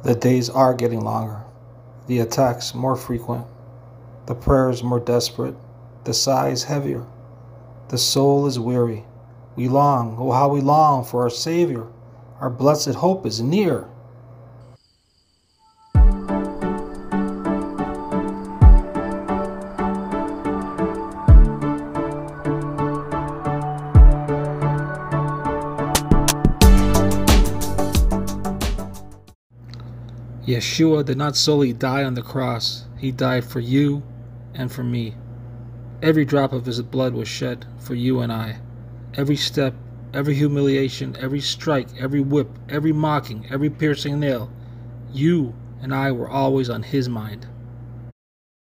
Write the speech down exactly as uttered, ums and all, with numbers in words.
The days are getting longer, the attacks more frequent, the prayers more desperate, the sighs heavier. The soul is weary. We long, oh how we long for our Savior. Our blessed hope is near. Yeshua did not solely die on the cross. He died for you and for me. Every drop of his blood was shed for you and I. Every step, every humiliation, every strike, every whip, every mocking, every piercing nail, you and I were always on his mind.